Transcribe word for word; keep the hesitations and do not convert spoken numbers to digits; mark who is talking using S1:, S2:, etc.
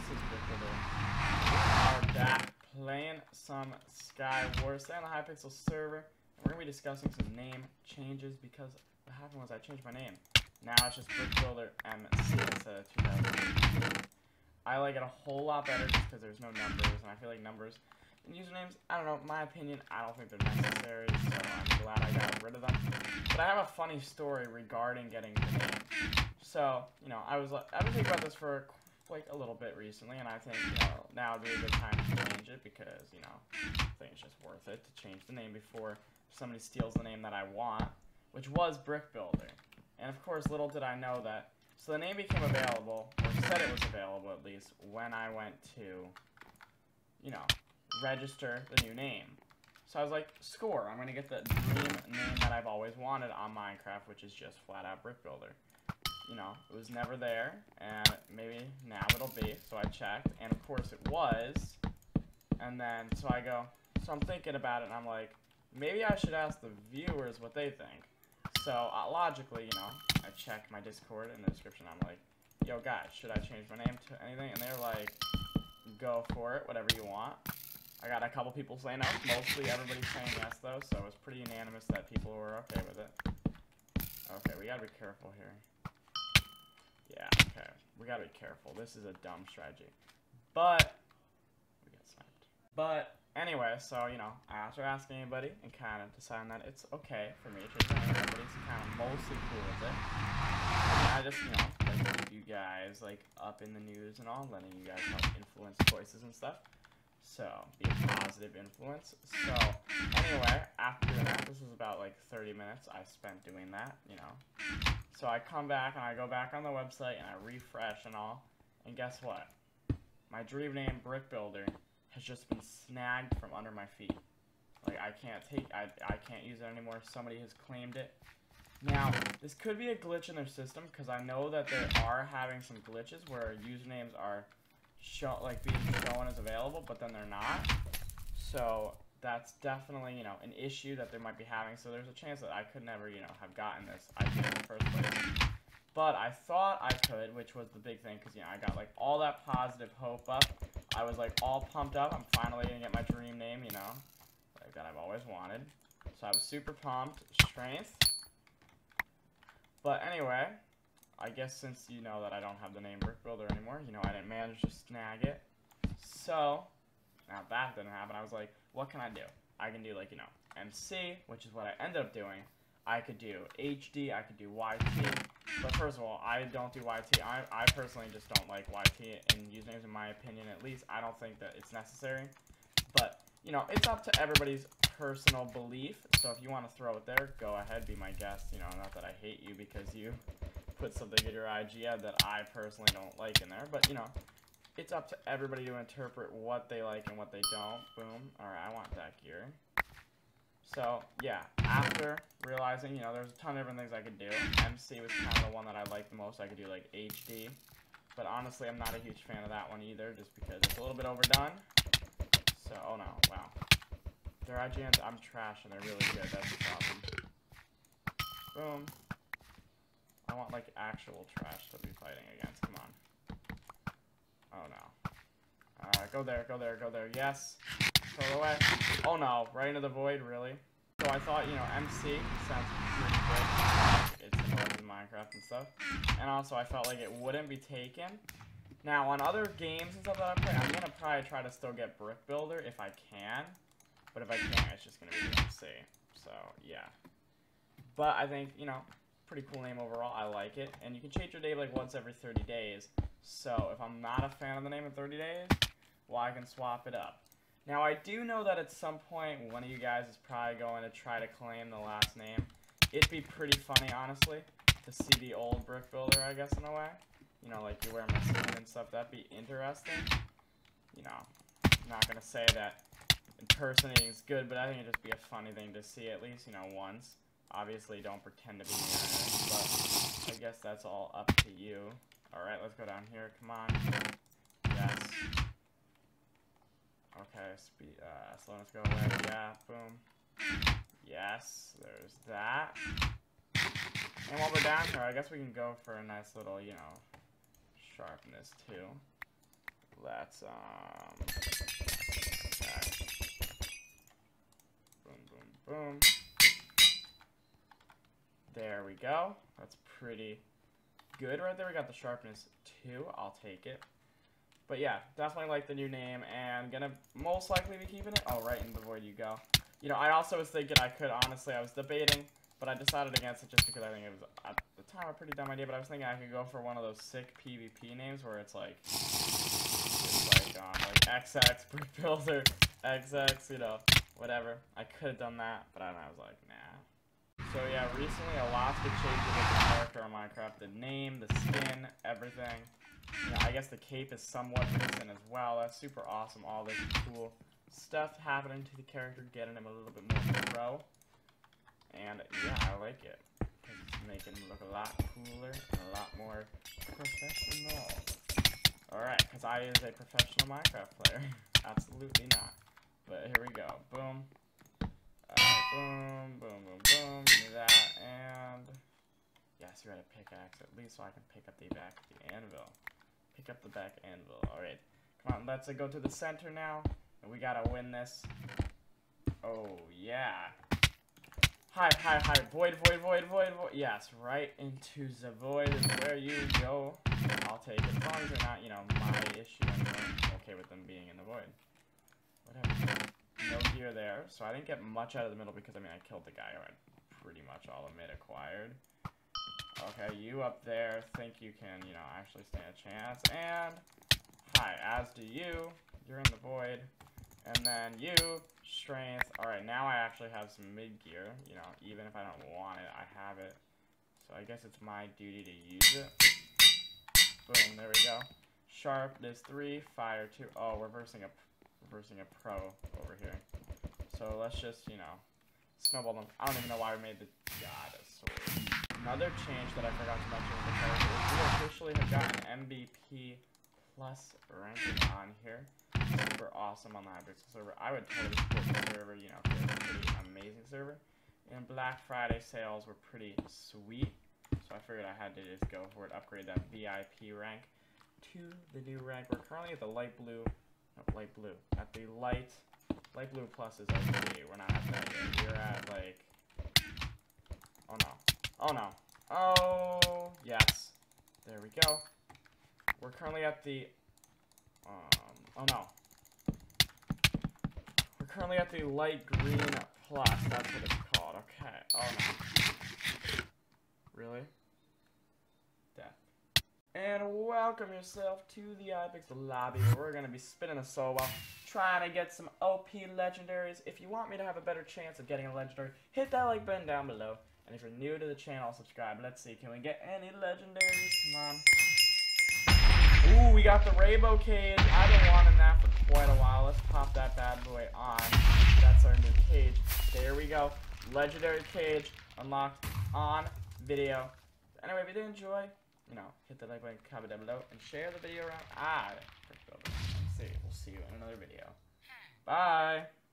S1: is BrickWiz. We are back playing some Sky Wars. Stay on the Hypixel server, and we're gonna be discussing some name changes because what happened was I changed my name. Now it's just BrickBuilder M C instead of two thousand eighteen. I like it a whole lot better just because there's no numbers, and I feel like numbers and usernames, I don't know, my opinion, I don't think they're necessary, so I'm glad I got rid of them. But I have a funny story regarding getting the name. So, you know, I was I've been thinking about this for like a little bit recently, and I think, you know, now would be a good time to change it because, you know, I think it's just worth it to change the name before somebody steals the name that I want, which was BrickBuilder. And of course, little did I know that. So the name became available, or said it was available at least, when I went to, you know, register the new name. So I was like, score, I'm going to get the dream name that I've always wanted on Minecraft, which is just flat out BrickBuilder. You know, it was never there, and maybe now it'll be, so I checked, and of course it was, and then, so I go, so I'm thinking about it, and I'm like, maybe I should ask the viewers what they think. So, uh, logically, you know, I checked my Discord in the description, I'm like, yo guys, should I change my name to anything? And they're like, go for it, whatever you want. I got a couple people saying no, mostly everybody's saying yes though, so it's pretty unanimous that people were okay with it. Okay, we gotta be careful here. Yeah, okay. We gotta be careful. This is a dumb strategy. But, we get sniped. But, anyway, so, you know, after asking anybody and kind of deciding that it's okay for me to change my name, everybody's kind of mostly cool with it. And I just, you know, like to keep you guys, like, up in the news and all, letting you guys help influence choices and stuff. So, be a positive influence. So, anyway, after doing that, this was about, like, thirty minutes I spent doing that, you know. So I come back and I go back on the website and I refresh and all, and guess what? My dream name, BrickBuilder, has just been snagged from under my feet. Like, I can't take, I, I can't use it anymore. Somebody has claimed it. Now, this could be a glitch in their system, because I know that they are having some glitches where usernames are show, like being shown as available, but then they're not. So that's definitely, you know, an issue that they might be having, so there's a chance that I could never, you know, have gotten this idea in the first place. But I thought I could, which was the big thing, because, you know, I got, like, all that positive hope up. I was, like, all pumped up. I'm finally going to get my dream name, you know, like, that I've always wanted. So I was super pumped. Strength. But anyway, I guess since you know that I don't have the name BrickBuilder anymore, you know, I didn't manage to snag it. So, now that didn't happen. I was like, what can I do? I can do, like, you know, M C, which is what I ended up doing. I could do H D, I could do Y T. But first of all, I don't do Y T. I, I personally just don't like Y T in usernames, in my opinion, at least. I don't think that it's necessary. But, you know, it's up to everybody's personal belief. So if you want to throw it there, go ahead, be my guest. You know, not that I hate you because you put something in your I G ad that I personally don't like in there. But, you know, it's up to everybody to interpret what they like and what they don't. Boom. Alright, I want that gear. So, yeah, after realizing, you know, there's a ton of different things I could do. M C was kind of the one that I liked the most. I could do, like, H D. But honestly, I'm not a huge fan of that one either, just because it's a little bit overdone. So, oh no, wow. Their I G Ns, I'm trash, and they're really good. That's the problem. Boom. I want, like, actual trash to be fighting against. Come on. Oh no. Alright, go there, go there, go there. Yes. Throw it away. Oh no, right into the void, really? So I thought, you know, M C sounds pretty good. It's similar to Minecraft and stuff. And also, I felt like it wouldn't be taken. Now, on other games and stuff that I play, I'm gonna probably try to still get BrickBuilder if I can. But if I can't, it's just gonna be M C. So, yeah. But I think, you know, pretty cool name overall. I like it. And you can change your name like once every thirty days. So if I'm not a fan of the name in thirty days, well, I can swap it up. Now, I do know that at some point, one of you guys is probably going to try to claim the last name. It'd be pretty funny, honestly, to see the old BrickBuilder, I guess, in a way. You know, like you wear my skin and stuff. That'd be interesting. You know, I'm not going to say that impersonating is good, but I think it'd just be a funny thing to see at least, you know, once. Obviously, don't pretend to be me or anything, but I guess that's all up to you. Alright, let's go down here. Come on. Yes. Okay, speed, uh, slowness go away. Yeah, boom. Yes, there's that. And while we're down here, I guess we can go for a nice little, you know, sharpness too. Let's, um... okay. Boom, boom, boom. There we go. That's pretty good right there. We got the sharpness two. I'll take it. But yeah, definitely like the new name, and gonna most likely be keeping it. Oh, right in the void you go. You know, I also was thinking I could, honestly, I was debating, but I decided against it just because I think it was, at the time, a pretty dumb idea, but I was thinking I could go for one of those sick PvP names where it's like, it's like, um, like X X, Brick Builder, X X, you know, whatever. I could have done that, but I, I was like, nah. So yeah, recently a lot's been changing with the character on Minecraft. The name, the skin, everything. You know, I guess the cape is somewhat recent as well. That's super awesome. All this cool stuff happening to the character, getting him a little bit more pro. And yeah, I like it. Because it's making him look a lot cooler and a lot more professional. Alright, because I is a professional Minecraft player. Absolutely not. But here we go. Boom. Alright, boom, boom, boom, boom. Give me that. And yes, we got a pickaxe at least so I can pick up the back of the anvil. Pick up the back anvil. Alright. Come on, let's uh, go to the center now. And we gotta win this. Oh, yeah. Hi, hi, hi. Void, void, void, void, void. Yes, right into the void is where you go. I'll take it. As long as they're not, you know, my issue. I'm okay with them being in the void. Whatever. No gear there. So I didn't get much out of the middle because, I mean, I killed the guy who had pretty much all of mid acquired. Okay, you up there think you can, you know, actually stand a chance. And, hi, as do you. You're in the void. And then you, strength. Alright, now I actually have some mid gear. You know, even if I don't want it, I have it. So I guess it's my duty to use it. Boom, there we go. Sharpness three, fire two. Oh, reversing a, reversing a pro over here. So let's just, you know, snowball them. I don't even know why we made the god a sword. Another change that I forgot to mention with the character is we officially have gotten M V P plus ranking on here. Super awesome on the HyperX server. I would totally support the server, you know, it's a pretty amazing server. And Black Friday sales were pretty sweet. So I figured I had to just go for it, upgrade that V I P rank to the new rank. We're currently at the light blue, no, light blue, at the light, light blue plus is O P. We're not at that yet. We're at like, oh no. Oh no. Oh, yes. There we go. We're currently at the, um, oh no. We're currently at the light green plus. That's what it's called. Okay. Oh no. Really? Death. And welcome yourself to the HyperX lobby. We're going to be spinning a solo, trying to get some O P legendaries. If you want me to have a better chance of getting a legendary, hit that like button down below. And if you're new to the channel, subscribe. Let's see, can we get any legendaries? Come on. Ooh, we got the rainbow cage. I've been wanting that for quite a while. Let's pop that bad boy on. That's our new cage. There we go. Legendary cage unlocked on video. Anyway, if you did enjoy, you know, hit the like button, comment down below, and share the video around. Ah, let's see. We'll see you in another video. Bye.